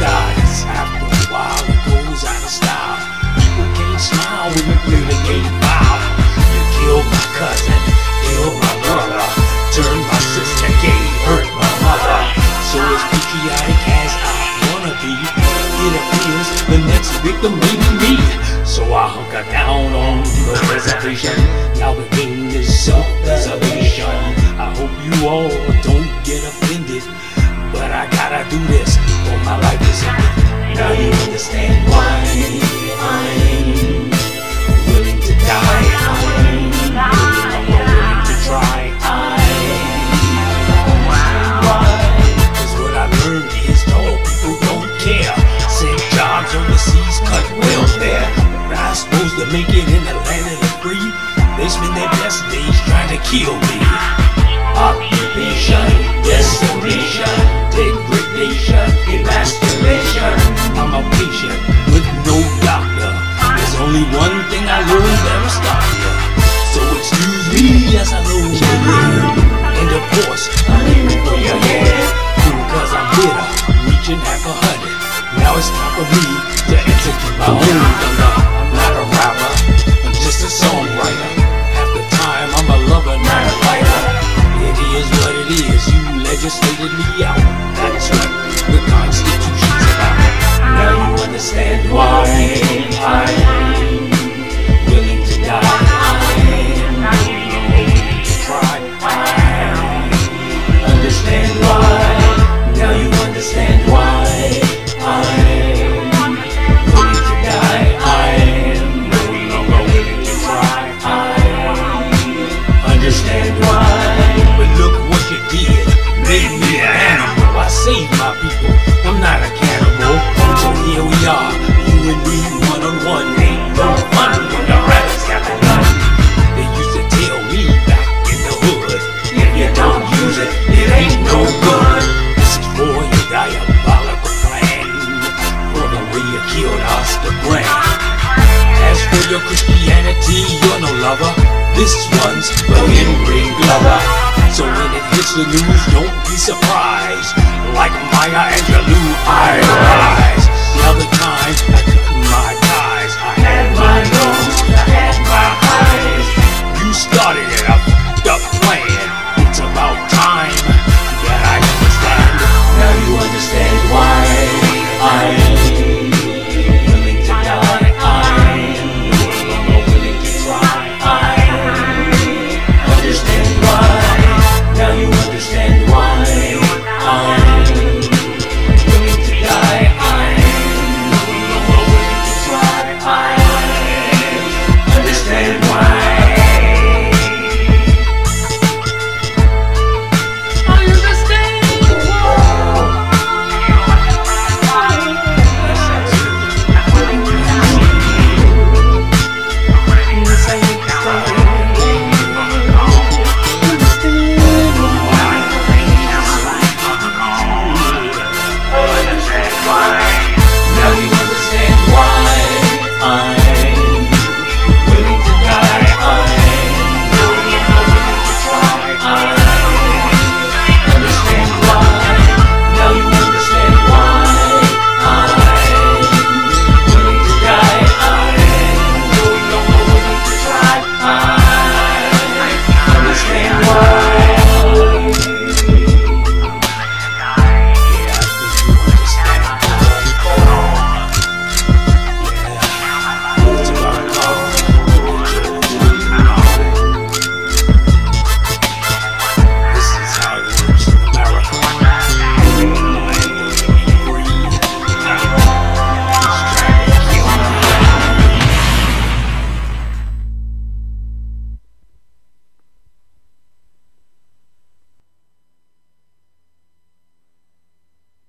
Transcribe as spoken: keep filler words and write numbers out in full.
dies. After a while it goes out of style. People can't smile when you play the game foul. You killed my cousin, killed my brother, turned my sister gay, hurt my mother. So as patriotic as I wanna be, it appears the next victim may be me. So I hunker down on the reservation. Now the game is self-preservation. I hope you all don't get offended, but I gotta do this or my life is ended. Now you understand why I'm willing to die. I'm willing to try. Cause what I learned is tall people don't care. Send jobs overseas, cut welfare. I'm supposed to make it in the land of the free. They spend their best days trying to kill me. Occupation, destination, degradation, emasculation. I'm a patient with no doctor. There's only one thing I learned that'll stop you. So excuse me as I load the live. And of course, I'm aiming for your head. Cause I'm bitter, reaching half a hundred. Now it's time for me to execute my own thunder. I'm not a rapper, I'm just a songwriter. Half the time I'm a lover, not a fighter. It is what it is, you legislated me out. That's right, the Constitution's about. Now you understand why I'm willing to die. I'm willing to try. I understand why. Now you understand why I'm willing to die. I'm no longer willing to try. I understand why. But look what you did, made me an animal. I saved my people, I'm not a cannibal. So here we are, you and me, one on one. Ain't no fun when the rabbits got the gun. They used to tell me back in the hood, if you don't use it, it ain't no good. This is for your diabolical plan, for the way you killed Oscar Grant. As for your Christianity, you're no lover. This one's for Henry Glover. So when it hits the news, don't be surprised. Like Maya Angelou, I rise.